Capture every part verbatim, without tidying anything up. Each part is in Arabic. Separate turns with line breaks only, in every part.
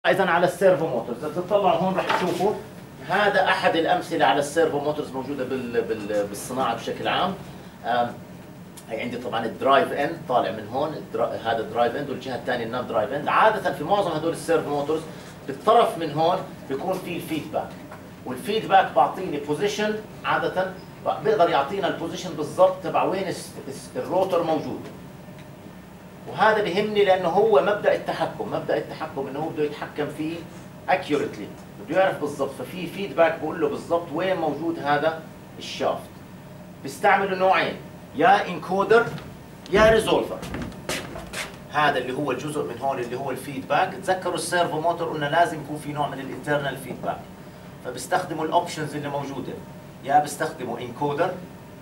اذا على السيرفو موتورز، اذا تطلعوا هون راح تشوفوا هذا احد الامثله على السيرفو موتورز موجوده بال بال بالصناعه بشكل عام. هي عندي طبعا الدرايف اند طالع من هون، هذا الدرايف اند، والجهه الثانيه النون درايف اند. عاده في معظم هدول السيرفو موتورز بالطرف من هون بيكون في الفيدباك، والفيدباك بعطيني بوزيشن، عاده بيقدر يعطينا البوزيشن بالضبط تبع وين الروتور موجود. وهذا بيهمني لانه هو مبدا التحكم، مبدا التحكم انه هو بده يتحكم فيه اكيوريتلي، بده يعرف بالضبط، ففي فيدباك بقول له بالضبط وين موجود هذا الشافت. بيستعملوا نوعين، يا انكودر يا ريزولفر. هذا اللي هو الجزء من هون اللي هو الفيدباك. تذكروا السيرفو موتور قلنا لازم يكون في نوع من الانترنال فيدباك، فبيستخدموا الاوبشنز اللي موجوده، يا بيستخدموا انكودر،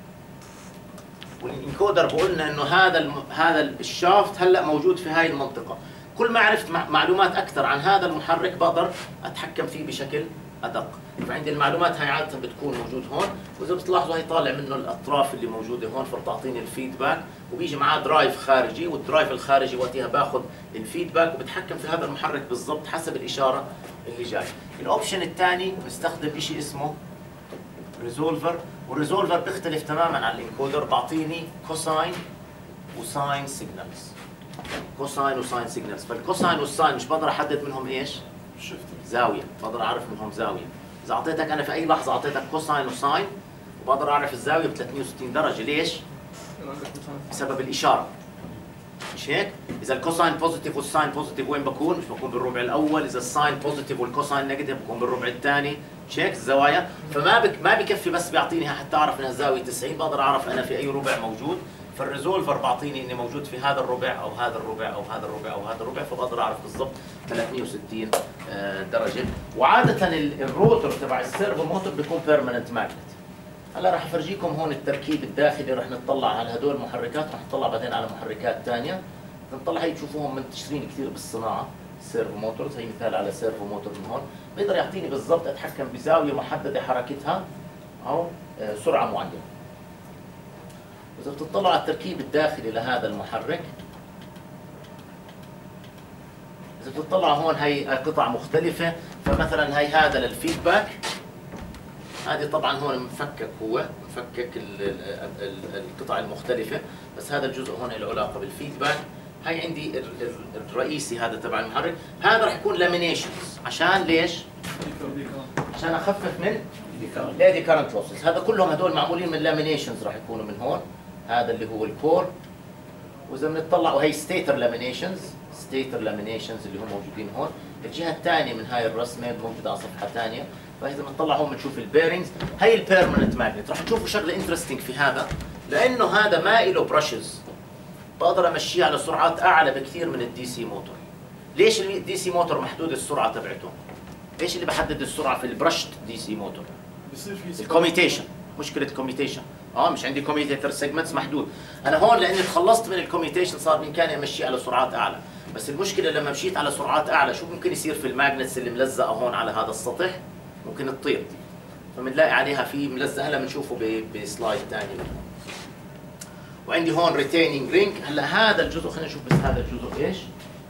والانكودر بقولنا انه هذا الم... هذا الشافت هلا موجود في هاي المنطقه. كل ما عرفت معلومات اكثر عن هذا المحرك بقدر اتحكم فيه بشكل ادق. فعندي المعلومات هاي عاده بتكون موجود هون، واذا بتلاحظوا هي طالع منه الاطراف اللي موجوده هون، فبتعطيني الفيدباك، وبيجي معاه درايف خارجي، والدرايف الخارجي وقتها باخذ الفيدباك وبتحكم في هذا المحرك بالضبط حسب الاشاره اللي جاي. الاوبشن الثاني بنستخدم شيء اسمه ريزولفر، والريزولفر بيختلف تماما عن الانكودر، بعطيني كوساين وساين سيجنالز. كوساين وساين سيجنالز، فالكوساين والساين مش بقدر احدد منهم ايش؟ زاويه، بقدر اعرف منهم زاويه. اذا اعطيتك انا في اي لحظه اعطيتك كوساين وساين وبقدر اعرف الزاويه ب ثلاثمئة وستين درجه، ليش؟ بسبب الاشاره. مش هيك؟ اذا الكوساين بوزيتيف والساين بوزيتيف وين بكون؟ مش بكون بالربع الاول، اذا الساين بوزيتيف والكوساين نيجاتيف بكون بالربع الثاني. مش هيك الزوايا؟ فما بك ما بكفي بس بيعطيني حتى اعرف انها زاويه تسعين، بقدر اعرف انا في اي ربع موجود. فالريزولفر بعطيني اني موجود في هذا الربع او هذا الربع او هذا الربع او هذا الربع، فبقدر اعرف بالضبط ثلاثمئة وستين درجه. وعاده الروتور تبع السيرفو موتور بيكون بيرمننت ماجنت. هلا راح افرجيكم هون التركيب الداخلي، راح نطلع على هدول المحركات، راح نطلع بعدين على محركات ثانيه. نطلع هي تشوفوهم منتشرين كثير بالصناعه، السيرفو موتورز. هي مثال على سيرفو موتور من هون، بيقدر يعطيني بالضبط اتحكم بزاويه محدده حركتها او سرعه معينه. إذا بتطلعوا على التركيب الداخلي لهذا المحرك، إذا بتطلعوا هون هي قطع مختلفة، فمثلا هي هذا للفيدباك، هذه طبعا هون مفكك، هو مفكك القطع المختلفة، بس هذا الجزء هون له علاقة بالفيدباك. هي عندي الرئيسي هذا تبع المحرك، هذا راح يكون لامينيشنز. عشان ليش؟ عشان اخفف من ليدي كارنت لوسز. هذا كلهم هدول معمولين من لامينيشنز، راح يكونوا من هون. هذا اللي هو الكور، واذا بنطلع وهي ستيتر لامينيشنز، ستيتر لامينيشنز اللي هم موجودين هون. الجهه الثانيه من هاي الرسمه موجوده على صفحه ثانيه. فاذا بنطلع هون بنشوف البيرنجز، هي البيرمننت ماجنت. راح تشوفوا شغله انترستنج في هذا، لانه هذا ما له برشز، بقدر امشيه على سرعات اعلى بكثير من الدي سي موتور. ليش الدي سي موتور محدود السرعه تبعته؟ ايش اللي بحدد السرعه في البرشت دي سي موتور؟ بصير في الكوميتيشن. مشكله كوميتيشن، اه مش عندي كوميتيتر سيجمنتس محدود. انا هون لاني تخلصت من الكوميتيشن صار بامكاني امشي على سرعات اعلى، بس المشكله لما مشيت على سرعات اعلى شو ممكن يصير في الماجنتس اللي ملزقه هون على هذا السطح؟ ممكن تطير، فبنلاقي عليها في ملزق. هلا بنشوفه بسلايد ثاني. وعندي هون ريتيننج رينج. هلا هذا الجزء خلينا نشوف بس هذا الجزء ايش؟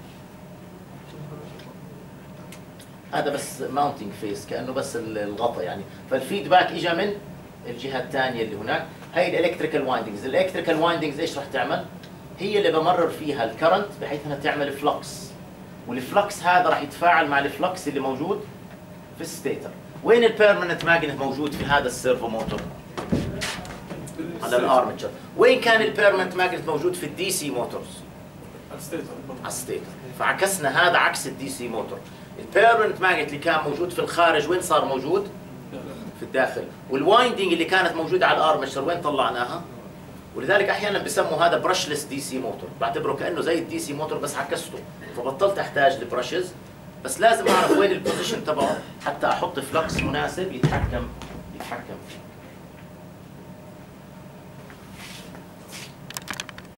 هذا بس ماونتنج فيس، كانه بس الغطاء يعني. فالفيدباك اجى من الجهه الثانيه اللي هناك. هي الالكتريكال وايندنجز. الالكتريكال وايندنجز ايش راح تعمل؟ هي اللي بمرر فيها الكرنت بحيث انها تعمل فلكس، والفلكس هذا راح يتفاعل مع الفلكس اللي موجود في الستيتر. وين البيرمننت ماجنت موجود في هذا السيرفو موتور؟ على الارمتشر. وين كان البيرمننت ماجنت موجود في الدي سي موتورز؟ على الستيتر. على الستيتر. فعكسنا، هذا عكس الدي سي موتور. البيرمننت ماجنت اللي كان موجود في الخارج وين صار موجود؟ في الداخل. والوايندنج اللي كانت موجوده على الارمتشر وين طلعناها؟ ولذلك احيانا بسموا هذا برشلس دي سي موتور، بعتبره كانه زي الدي سي موتور بس عكسته، فبطلت احتاج لبرشز، بس لازم اعرف وين البوزيشن تبعه حتى احط فلكس مناسب يتحكم يتحكم فيه.